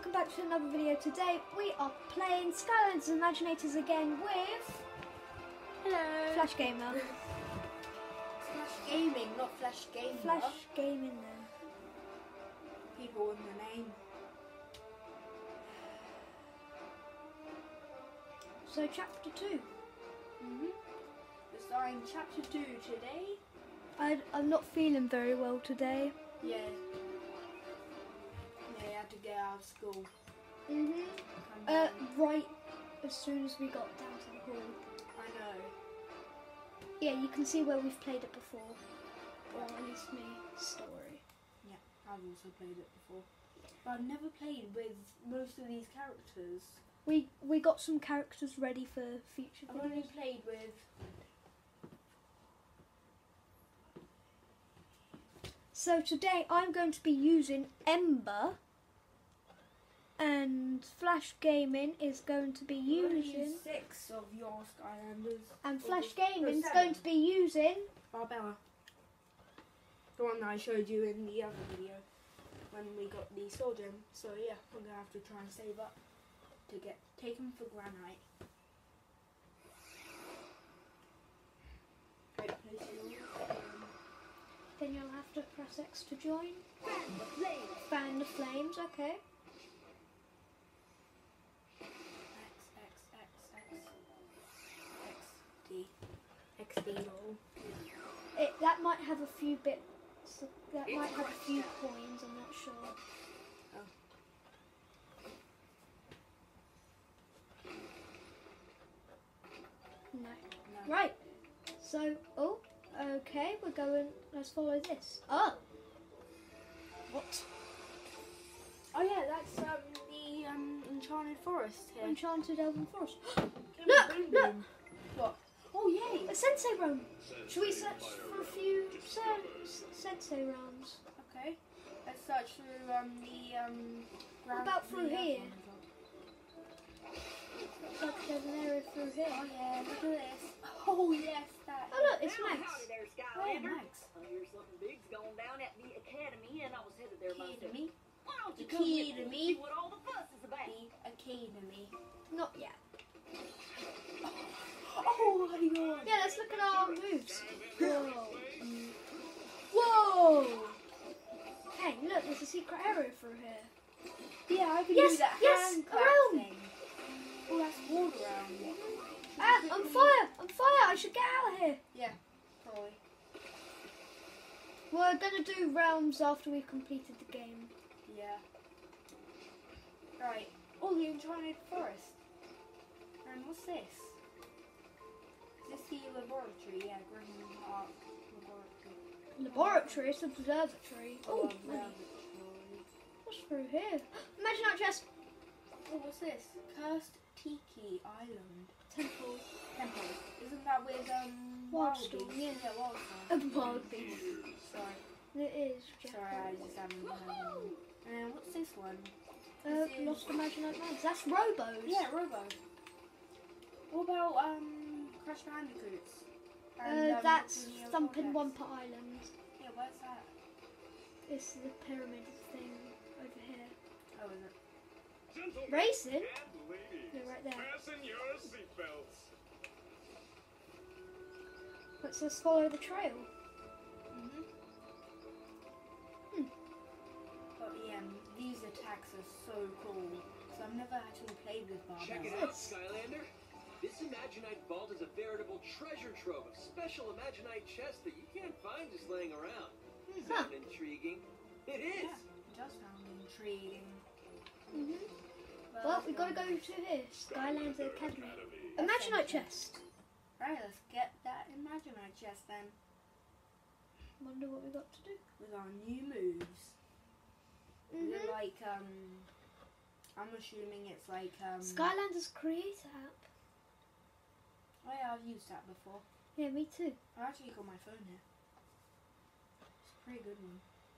welcome back to another video. Today we are playing Skylanders Imaginators again with... Hello. Flash Gamer. Flash Gaming, not Flash Gamer. Flash Gaming then. People with the name. So chapter 2. We're starting chapter 2 today. I'm not feeling very well today. Yeah. I had to get out of school. Right as soon as we got down to the hall. I know. Yeah, you can see where we've played it before. Or at least me. Story. Yeah, I've also played it before. But I've never played with most of these characters. We got some characters ready for future I've only videos. played with... So today I'm going to be using Ember. And Flash Gaming is going to be using... 6 of your Skylanders. And Flash Gaming is 7. going to be using... Barbella. The one that I showed you in the other video when we got the Soul Gem. So yeah, we're going to have to try and save up to get taken for granite. Right, place your, Then you'll have to press X to join. Fan the flames, okay. XD lol. That might have a few bits. That might have a few coins. I'm not sure. No. Right. So, okay. We're going. Let's follow this. Oh. What? Oh yeah, that's the Enchanted Forest here. Enchanted Elven Forest. Look! Look! Look! What? Oh yay! A Sensei room. Should we search for a few Sensei rounds? Okay. Let's search through What about through here? Looks like there's an area through here. Oh yeah, look at this. Oh yes, that. Oh look, it's Max. Howdy there, Oh, Skylander. Max. I hear something big's going down at the academy, and I was headed there Key to myself. me. Why don't you The come key with to me me. and see what all the fuss is about? The Academy. Not yet. Oh my god. Yeah, let's look at our moves. Whoa. Whoa. Hey, look, there's a secret area through here. Yeah, I can Yes, do that yes, hand a clap realm. thing. Oh, that's water around. Ah, I'm fire! I'm fire! I should get out of here. Yeah, probably. We're gonna do realms after we've completed the game. Yeah. Right. Oh, the Enchanted Forest. And what's this? Is this the laboratory? Yeah, Green Park Laboratory. Laboratory, it's observatory. Oh, Laboratory. what's through here? Imagine that chest. Oh, what's this? Cursed Tiki Island. Temple. Temple. Isn't that with Wildstorm, Beast? yeah. Yeah, Wildstorm. A wild beast. Sorry. It is. Jack. Sorry, I just haven't heard. And what's this one? Lost Imaginate Lands. That's Robos. Yeah, Robo. What about Crash Bandicoots? That's Neo Thumping Cortex? Wumpa Island. Yeah, where's that? It's the pyramid thing over here. Oh, is it? Racing? And ladies, Yeah, right there. fasten your seatbelts. Let's follow the trail. But yeah, these attacks are so cool. So I've never actually played with Check it Barbell. out, Skylander. This Imaginite vault is a veritable treasure trove of special Imaginite chests that you can't find just laying around. Huh. Sound intriguing? It is. Yeah, it does sound intriguing. Well, we gotta go to here. Skylanders Academy. Imaginite chest. Right, let's get that Imaginite chest then. Wonder what we got to do. With our new moves. Is it like, I'm assuming it's like, Skylanders Creator app. Oh yeah, I've used that before. Yeah, me too. I actually got my phone here. It's a pretty good one.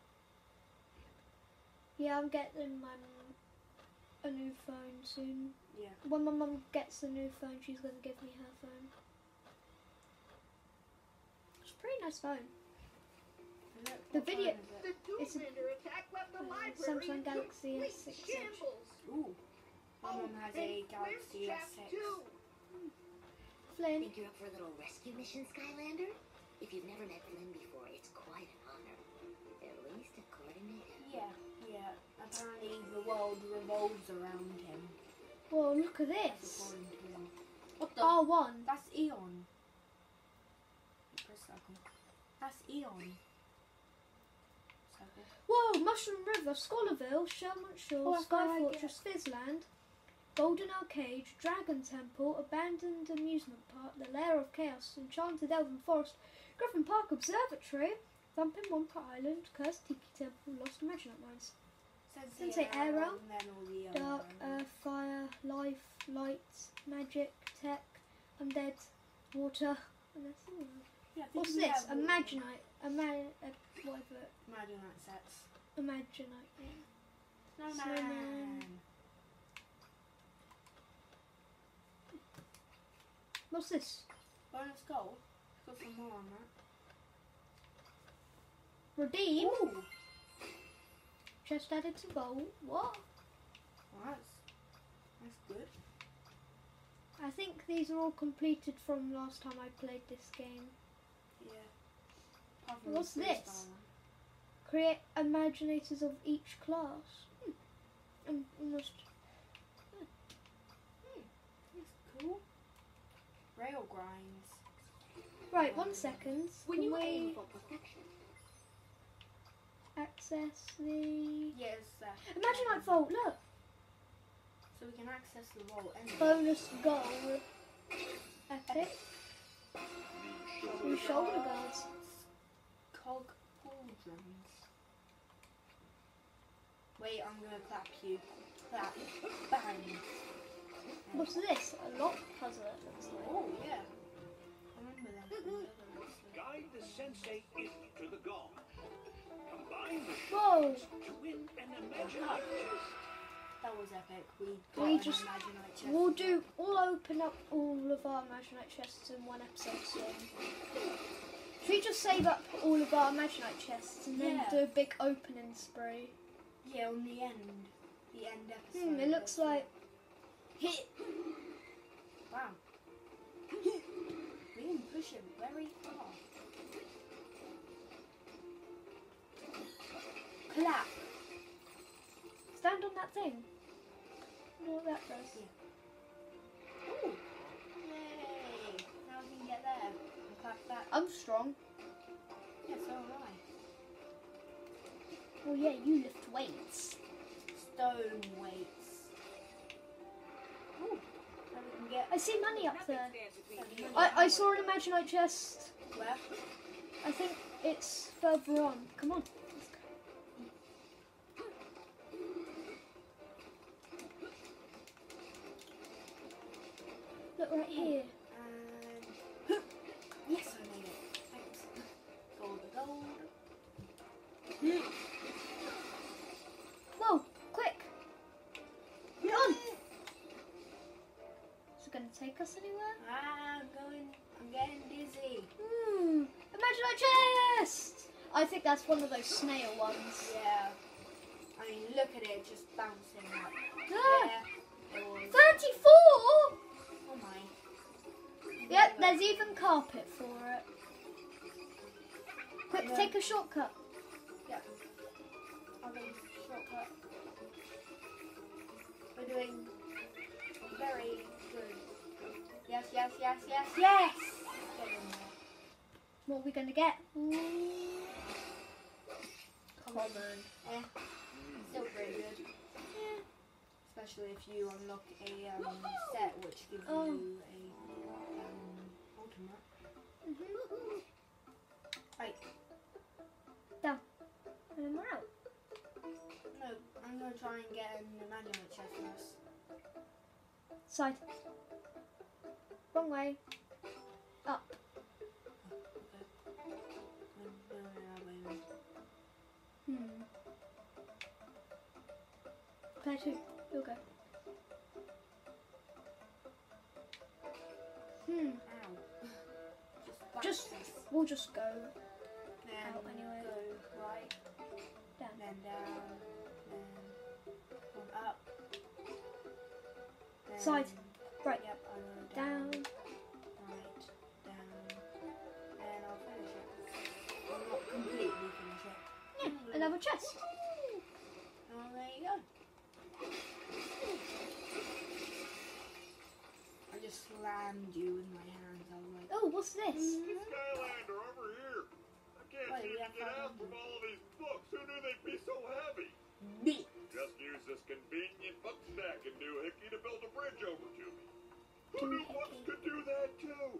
Yeah, I'm getting a new phone soon. Yeah. When my mum gets a new phone, she's gonna give me her phone. It's a pretty nice phone. Look, The what video- phone is it? The It's a- Doomlander attack left the library Samsung in Galaxy complete S6 Edge. shambles. Ooh. My mum has a and Galaxy where's Chap S6. too? Flynn. Think you're up for a little rescue mission, Skylander? If you've never met Flynn before, it's quite an honor. At least according to him. Yeah. Apparently the world revolves around him. Whoa, look at That's this. according to him. What the? R1. That's Eon. Press circle. That's Eon. Circle. Whoa, Mushroom River, Scholarville, Shelmont Shore, Oh, I Sky like Fortress, Fizzland, Golden Arcade, Dragon Temple, Abandoned Amusement Park, The Lair of Chaos, Enchanted Elven Forest, Griffin Park Observatory, Thumping Wonka Island, Cursed Tiki Temple, Lost Imaginate Mines, Sensei Aero, and then all the Dark, Earth, Fire, Life, Light, Magic, Tech, Undead, Water, and that's all. Yeah, I think What's we this? have all Imaginite, whatever, Imaginite sets. Imaginite, yeah. Snowman. Snowman. What's this? Bonus gold. Got some more on that. Redeem? Ooh. Chest added to bowl. What? Well, that's good. I think these are all completed from last time I played this game. Yeah. Apart from What's the this? freestyle one. Create imaginators of each class. Almost. That's cool. Rail grinds. Right, 1 second. When Can you aim we for perfection, access the Yes. Imaginite Vault? Look, So we can access the vault anyway. bonus goal. Epic. New shoulder guards. Cog pauldrons. Wait, I'm gonna clap you. Clap. Bang. What's this? A lock puzzle. It looks like. Oh yeah. I remember that. from the other episode. Guide the sensei into the gong. Combine the Whoa! to win an imaginite chest. That was epic. We We got just- an Imaginite chest. We'll open up all of our Imaginite chests in one episode soon. Should we just save up all of our Imaginite chests and then Yeah. do a big opening spree? Yeah, on the end. The end episode. It looks like. Wow. We can push it very far. Clap. Stand on that thing. I wonder what that does. Ooh. Yay. Now we can get there. And clap that. I'm strong. Yeah, so am I. Oh yeah, you lift weights. Stone weights. Ooh. Now we can get I see money up there. Stands between I saw an Imaginite chest. where? I think it's further on. Come on. Let's go. Look right here. And yes, I made it. Thanks. Gold. Whoa, quick! Run! Is it going to take us anywhere? I'm getting dizzy. Imaginite chest! I think that's one of those snail ones. Yeah. I mean, look at it just bouncing up. Ah, Yeah. It was. 34! Oh my. Yep, there's even carpet for it. Quick, Yeah. take a shortcut. Yeah. Other shortcut. We're doing very good. Yes. Get in there. What are we going to get? Common. Still pretty good. Especially if you unlock a set which gives Oh. you a ultimate. Right. Down. And then we're out. No, I'm gonna try and get an Imaginite chest first. Side. Wrong way. Up. Okay. I'm doing it that way then. Player 2. You'll go. Ow. Just- Just We'll just go. Then out anyway. go right, Down. then down, then one up. Then, Side. Right. Yep, I will Down. right, down, and I'll finish it. I'll not completely finish it. Yeah, another chest. Oh, there you go. I just slammed you with my hands. I was like, Oh, what's this? Skylander, over here. I can't Wait, seem we to have get out 500. from all of these books. Who knew they'd be so heavy? me. Just use this convenient book stack and doohickey to build a bridge over to me. Who knew books could do that too?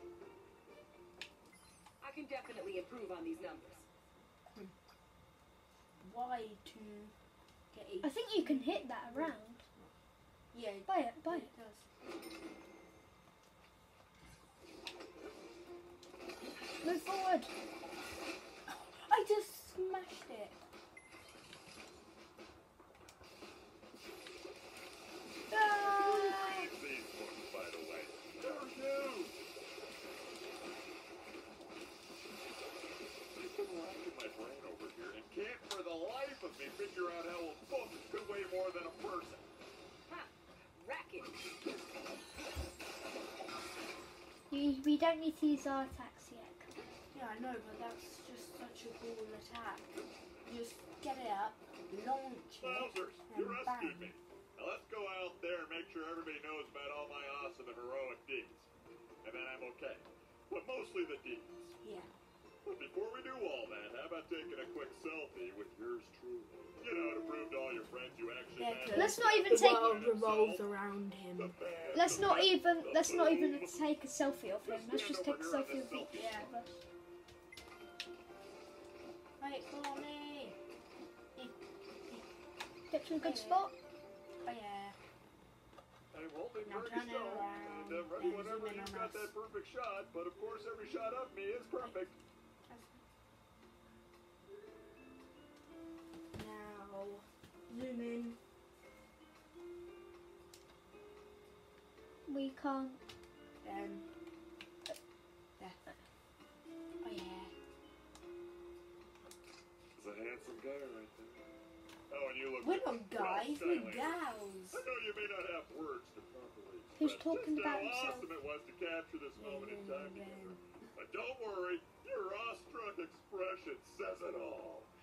I can definitely improve on these numbers. Why to get a... I think you can hit that around. Yeah, Buy it, buy it. it does. Move forward. I just smashed it. Ah! Read these books, by the way. They're new. I've been racking my brain over here and can't for the life of me figure out how a book could weigh more than a person. Ha! Racket! We don't need to use our attacks yet. Yeah, I know, but that's just such a cool attack. You just get it up, launch it, Wowzers, and you rescued bang. me. Now let's go out there and make sure everybody knows about all my awesome and heroic deeds. And then I'm okay. But mostly the deeds. Yeah. But before we do all that, how about taking a quick selfie with yours truly? You know, to prove to all your friends you actually Yeah, managed Let's not even The take. world revolves around him. the bad, Let's the not bad, even. the Let's not even boom. take a selfie of him. Let's just take a selfie of each Yeah. of us. Wait for me. Get to a good spot. Oh yeah. I won't be Now very turn it stoned, around and ready and whenever zoom in you've on got us. that perfect shot, but of course every shot of me is perfect. Now zoom in. We can't. Then there. Oh yeah. He's a handsome guy right there. Oh, and you look We're like not a guys, proud we're Skylander. gals. I know you may not have words to properly Who's express talking just about how himself? awesome it was to capture this moment in time together. But don't worry, your awestruck expression says it all.